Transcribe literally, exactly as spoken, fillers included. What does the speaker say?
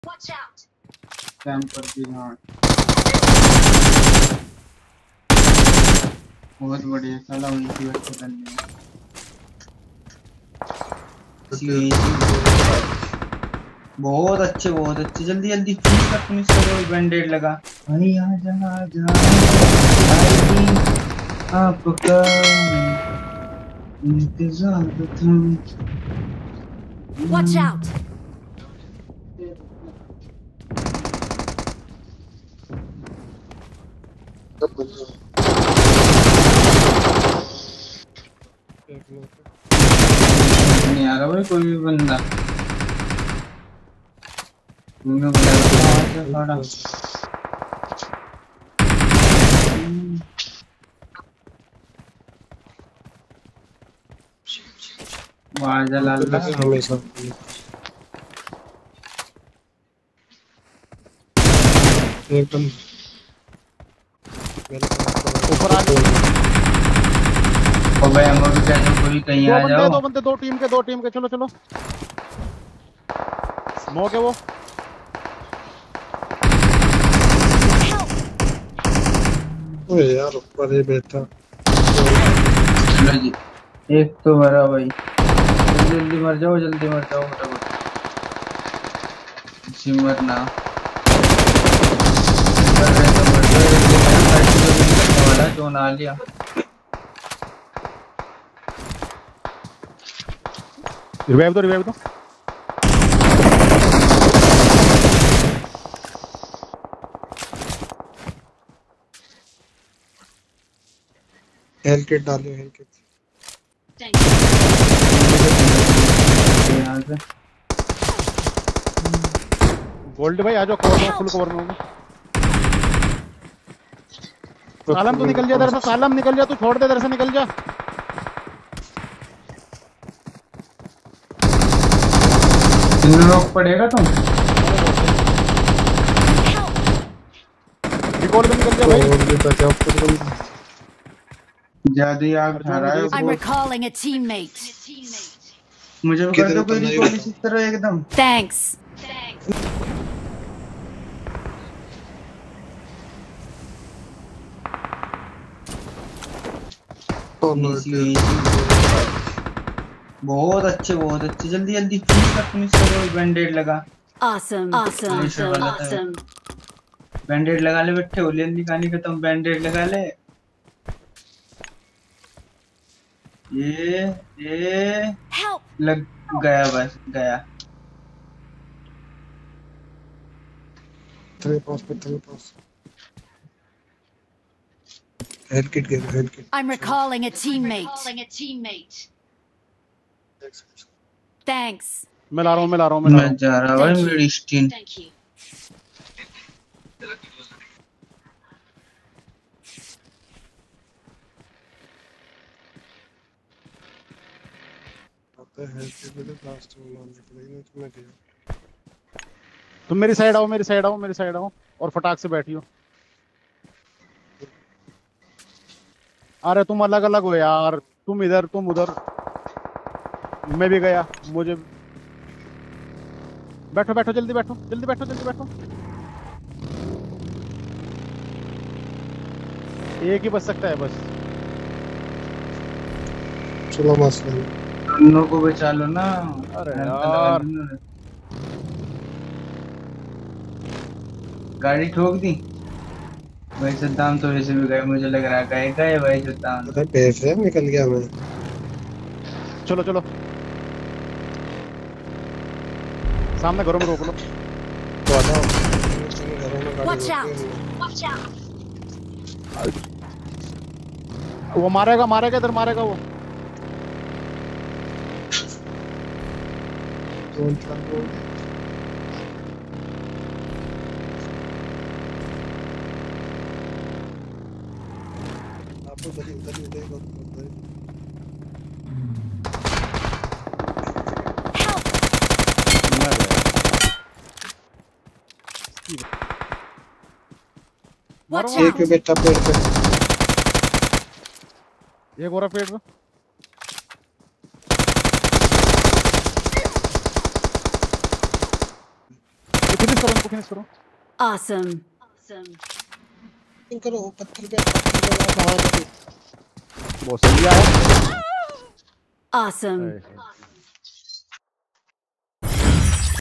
Camper भी हाँ बहुत बढ़िया साला उनकी वजह करनी बहुत अच्छे बहुत अच्छे जल्दी जल्दी फिनिश कर फिनिश करो बैंडेड लगा भाई आ जा आ जा आपका इंतजार था Watch out! नहीं आ रहा भाई कोई भी बंदा तुमने खड़ा वाजा लाल हमेशा एकदम ऊपर आ गए। ओ भाई हम भी कहते कोई कहीं दो आ बंदे जाओ दो बंदे दो टीम के दो टीम के चलो चलो स्मोक है वो ओए यार ऊपर ही बैठा चलो जी एक तो मरा भाई जल्दी जल्दी मर जाओ जल्दी मर जाओ फटाफट सिमर ना वाला जो ना लिया रिवाइव दो रिवाइव दो हेल किट डालियो हेल किट यहाँ से गोल्ड भाई आ जाओ कवर में फुल कवर में होगा सालम तू निकल जा इधर से सालम निकल जा तू छोड़ दे इधर से निकल जा नॉक पड़ेगा तुम रिकॉर्ड में निकल जा भाई और भी बचा ऊपर ज्यादा ही आग खा रहा है I'm वो। recalling a teammate. मुझे भी कर दो कोई रिकॉल इसी तरह एकदम Thanks. बहुत अच्छे बहुत अच्छे जल्दी जल्दी फिनिश कर फिनिश करो बैंडेड लगा Awesome. Awesome. Awesome. Awesome. बैंडेड लगा ले बैठे हो जल्दी कहानी खत्म बैंडेड लगा ले ये ये Help! लग गया बस गया थ्री पास पे थ्री पास हेल किट गया heal kit I'm recalling a teammate. Thanks. मैं ला रहा हूँ मैं ला रहा हूँ मैं ला रहा मैं हूँ जा रहा भाई मेरी स्टीन Thank you. आता है हेल किट में लास्ट में मान निकलेगा तो मैं गया तुम मेरी साइड आओ मेरी साइड आओ मेरी साइड आओ और फटाक से बैठियो अरे तुम अलग अलग हो यार तुम इधर तुम उधर मैं भी गया मुझे बैठो बैठो जल्दी बैठो जल्दी बैठो जल्दी बैठो एक ही बच सकता है बस चलो मसला दोनों को बचा लो ना अरे यार गाड़ी ठोक दी भाई सद्दाम तो वैसे भी गए मुझे लग रहा गए गए भाई सद्दाम अरे पैसे निकल गया मैं चलो चलो सामने घरों में रोक लो तो आ जाओ घरों में Watch गाड़ी out. रोक Watch out. वो मारेगा मारेगा इधर मारेगा वो कौन था वो आपको उधर उधर उधर उधर Watch एक out. पे बैठा पेड़ पे एक और पेड़ पे फिनिश करो उनको, फिनिश करो। Awesome. Awesome. इन करो पत्थर पे पत्थर पे बाहर बहुत सही है। Awesome. है।